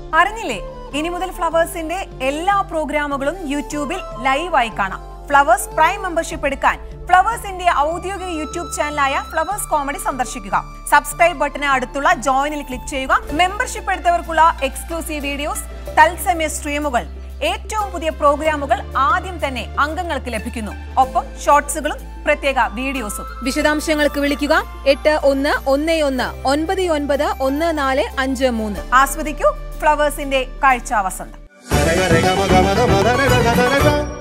അറിഞ്ഞില്ലേ, ഇനി മുതൽ ഫ്ലവേഴ്സിന്റെ എല്ലാ പ്രോഗ്രാമുകളും യൂട്യൂബിൽ ലൈവായി കാണാം. ഫ്ലവേഴ്സ് പ്രൈം മെമ്പർഷിപ്പ് എടുക്കാൻ ഫ്ലവേഴ്സിന്റെ ഔദ്യോഗിക യൂട്യൂബ് ചാനലായ ഫ്ലവേഴ്സ് കോമഡി സന്ദർശിക്കുക. സബ്സ്ക്രൈബ് ബട്ടന് അടുത്തുള്ള ജോയിനിൽ ക്ലിക്ക് ചെയ്യുക. മെമ്പർഷിപ്പ് എടുത്തവർക്കുള്ള എക്സ്ക്ലൂസീവ് വീഡിയോസ്, തത്സമയ സ്ട്രീമുകൾ, ഏറ്റവും പുതിയ പ്രോഗ്രാമുകൾ ആദ്യം തന്നെ അംഗങ്ങൾക്ക് ലഭിക്കുന്നു. ഒപ്പം ഷോർട്സുകളും പ്രത്യേക വീഡിയോസും. വിശദാംശങ്ങൾക്ക് വിളിക്കുക 8111991453. ആസ്വദിക്കൂ ഫ്ലവേഴ്സിന്റെ കാഴ്ച വസന്തം.